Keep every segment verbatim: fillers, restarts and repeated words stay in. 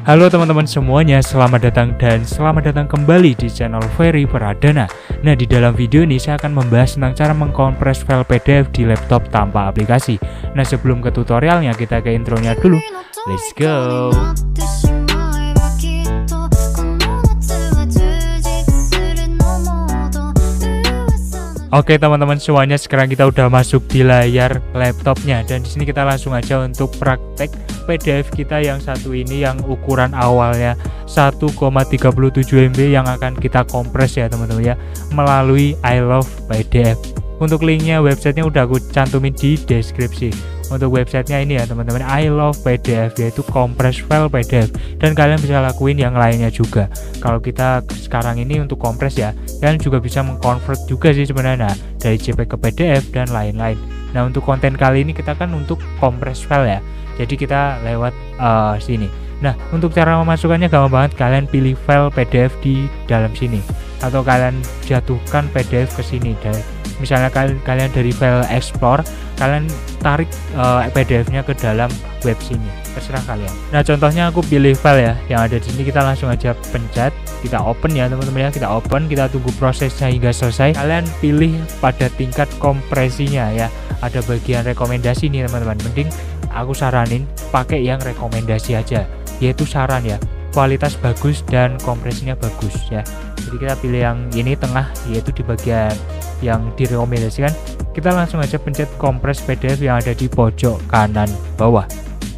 Halo teman-teman semuanya, selamat datang dan selamat datang kembali di channel Ferry Pradana. Nah, di dalam video ini saya akan membahas tentang cara mengkompres file P D F di laptop tanpa aplikasi. Nah, sebelum ke tutorialnya kita ke intronya dulu. Let's go. Oke teman-teman semuanya, sekarang kita udah masuk di layar laptopnya dan di sini kita langsung aja untuk praktek P D F kita yang satu ini yang ukuran awalnya satu koma tiga tujuh M B yang akan kita kompres ya teman-teman ya melalui I Love P D F. Untuk linknya websitenya udah aku cantumin di deskripsi. Untuk websitenya ini ya teman-teman, I Love P D F, yaitu kompres file P D F, dan kalian bisa lakuin yang lainnya juga. Kalau kita sekarang ini untuk kompres ya, kalian juga bisa mengkonvert juga sih sebenarnya, nah, dari J P G ke P D F dan lain-lain. Nah, untuk konten kali ini kita kan untuk kompres file ya, jadi kita lewat uh, sini. Nah, untuk cara memasukkannya gampang banget, kalian pilih file P D F di dalam sini, atau kalian jatuhkan P D F ke sini. Dan misalnya kalian, kalian dari file explore, kalian tarik uh, P D F-nya ke dalam web sini, terserah kalian. Nah, contohnya aku pilih file ya yang ada di sini, kita langsung aja pencet, kita open ya teman-teman ya, kita open, kita tunggu prosesnya hingga selesai. Kalian pilih pada tingkat kompresinya ya, ada bagian rekomendasi nih teman-teman. Mending aku saranin pakai yang rekomendasi aja, yaitu saran ya, kualitas bagus dan kompresinya bagus ya. Jadi kita pilih yang ini tengah, yaitu di bagian yang direkomendasikan. Kita langsung aja pencet kompres P D F yang ada di pojok kanan bawah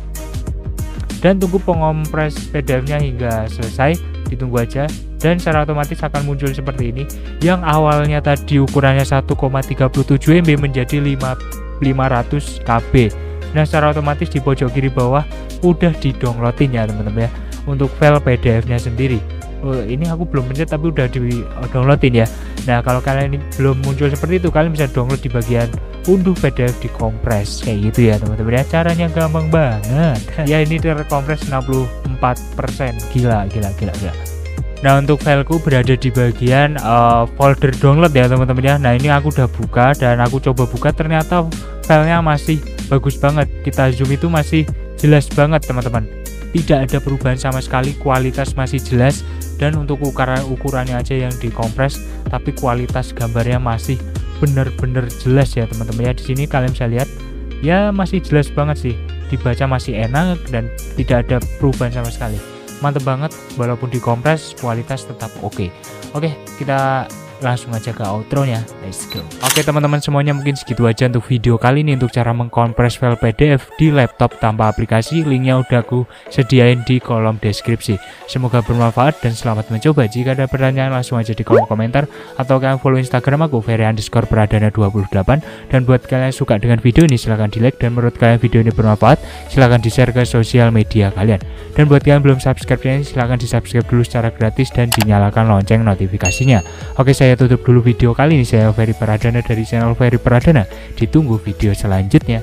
dan tunggu pengompres P D F-nya hingga selesai. Ditunggu aja dan secara otomatis akan muncul seperti ini, yang awalnya tadi ukurannya satu koma tiga tujuh M B menjadi lima ratus K B. Nah, secara otomatis di pojok kiri bawah udah di-downloadin ya teman-teman ya untuk file P D F-nya sendiri. Oh, ini aku belum pencet tapi udah di downloadin ya. Nah, kalau kalian ini belum muncul seperti itu, kalian bisa download di bagian unduh P D F dikompres kayak gitu ya teman-teman ya. Caranya gampang banget. Ya, ini terkompres enam puluh empat persen. Gila, gila, gila, gila. Nah, untuk fileku berada di bagian uh, folder download ya teman-teman ya. Nah, ini aku udah buka dan aku coba buka, ternyata filenya masih bagus banget. Kita zoom itu masih jelas banget teman-teman. Tidak ada perubahan sama sekali, kualitas masih jelas, dan untuk ukuran ukurannya aja yang dikompres, tapi kualitas gambarnya masih bener-bener jelas ya teman-teman ya. Di sini kalian bisa lihat ya masih jelas banget sih, dibaca masih enak dan tidak ada perubahan sama sekali. Mantep banget, walaupun dikompres kualitas tetap oke. Okay. Oke, kita langsung aja ke outro-nya. Let's go. Oke teman-teman semuanya, mungkin segitu aja untuk video kali ini untuk cara mengkompres file P D F di laptop tanpa aplikasi. Linknya udah aku sediain di kolom deskripsi. Semoga bermanfaat dan selamat mencoba. Jika ada pertanyaan langsung aja di kolom komentar, atau kalian follow Instagram aku Ferry underscore Pradana dua puluh delapan. Dan buat kalian yang suka dengan video ini, silahkan di like, dan menurut kalian video ini bermanfaat, silahkan di share ke sosial media kalian. Dan buat kalian belum subscribe channel ini, silahkan di subscribe dulu secara gratis dan dinyalakan lonceng notifikasinya. Oke, saya Saya tutup dulu video kali ini. Saya Ferry Pradana dari channel Ferry Pradana. Ditunggu video selanjutnya.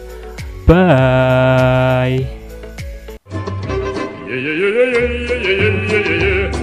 Bye. Yeah, yeah, yeah, yeah, yeah, yeah, yeah, yeah, yeah.